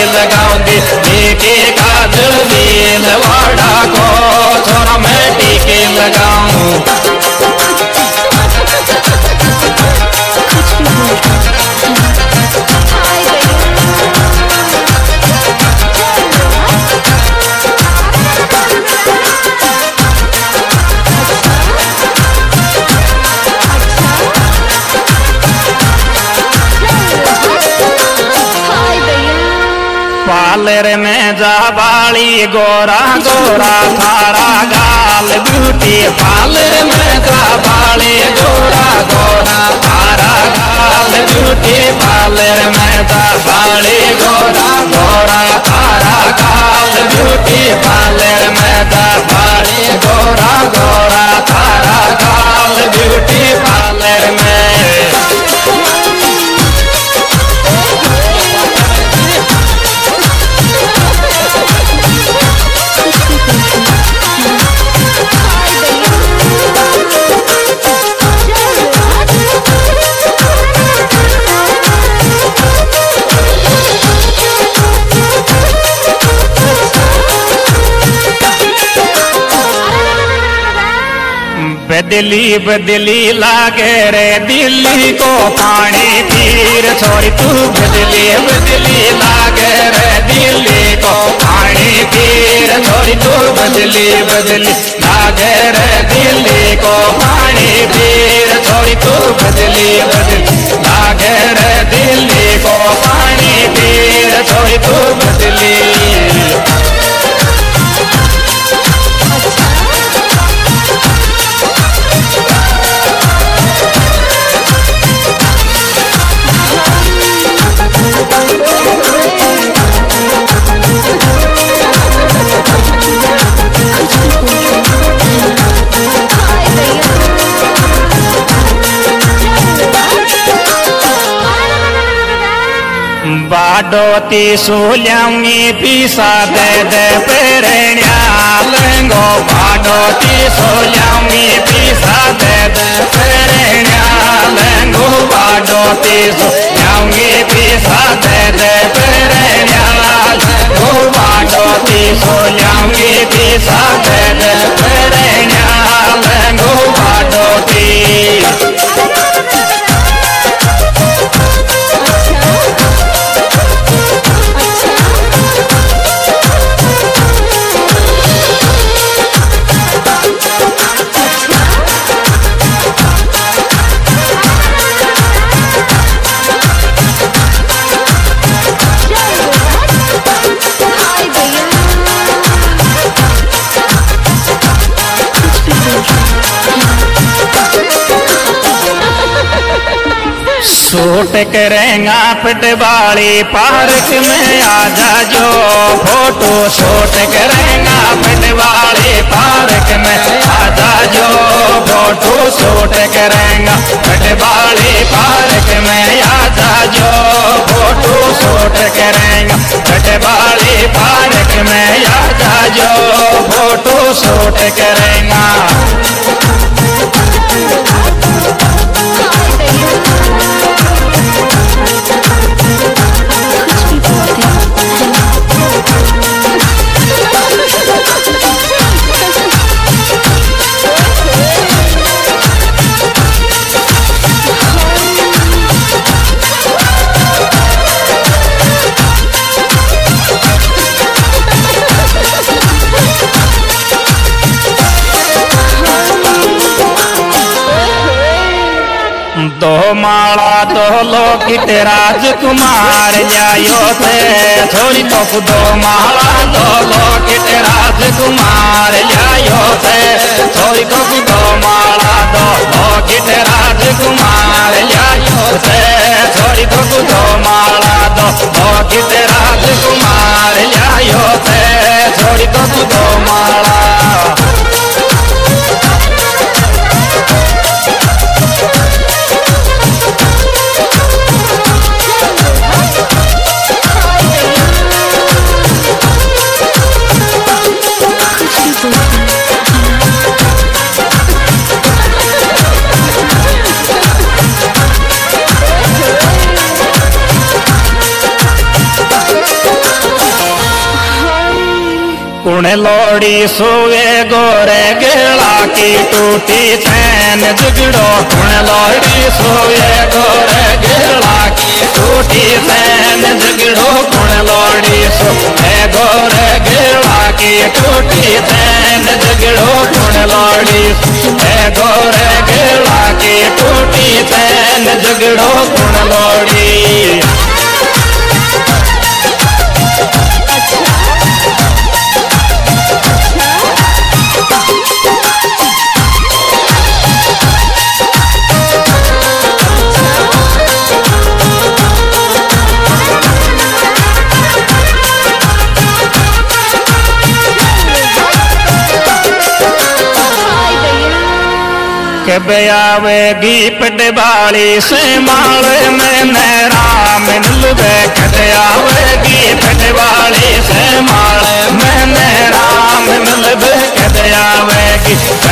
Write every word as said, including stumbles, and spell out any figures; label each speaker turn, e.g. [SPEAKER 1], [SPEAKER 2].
[SPEAKER 1] लगाऊंगी टीके काज भीलवाड़ा को छोरा मैं टीके लगाऊं। पार्लर में जा बाली गोरा गोरा थारा गाल ब्यूटी पार्लर में जा बाली गोरा गोरा थारा गाल ब्यूटी पार्लर में जा बाली गोरा गोरा थारा गाल ब्यूटी पार्लर में जा बाली गोरा गोरा थारा गाल ब्यूटी पार्लर में। बदली बदली लागे रे दिल्ली को पानी पीर छोरी तू बदली बदली लागे रे दिल्ली को पानी पीर छोरी तू बदली बदली लागे रे दिल्ली को पानी पीर छोरी तू बदली बदली लागे रे दिल्ली को पानी पीर छोरी तू बदली। बाडोती सोल्यामी पीसा दे दे पेरण्या लेंगो बाडोती सोल्यामी पीसा दे दे पेरण्या लेंगो बाडोती सोल्यामी पीसा दे दे पेरण्या लेंगो बाडोती सोल्यामी पीसा दे दे पेरण्या लेंगो बाडोती। शूट करेंगा पटवाली पार्क में आजा जो फोटो शूट करेंगा पटवाली पार्क में आजा जो फोटो शूट करेंगा पटवाली पार्क में आजा जो फोटो शूट करेंगा पटवाली पार्क में आजा जो फोटो शूट करेंगा। दो माला दो लोकित राजकुमार जायो थे छोरी तो दो माला दो लोकित राजकुमार जायो थे छोरी तो दो माला दो लोकित राजकुमार जायो थे छोरी तो दो माला दो लोकित राजकुमार जायो थे छोरी तो दो माला। कुण लोड़ी सोए गोरे गेला की टूटी चैन जुगड़ो कुण लोड़ी सोए गोरे गेला की टूटी चैन जुगड़ो कुण लोड़ी सोए गोरे गेला की टूटी चैन जुगड़ो कुण लोड़ी सोए गोरे गेला की टूटी चैन जुगड़ो कुण लोड़ी। कब आवेगी पटवाली से माल मैंने राम मिलवे कद आवेगी पटवाली से माल मैंने राम मिलवे कद आवेगी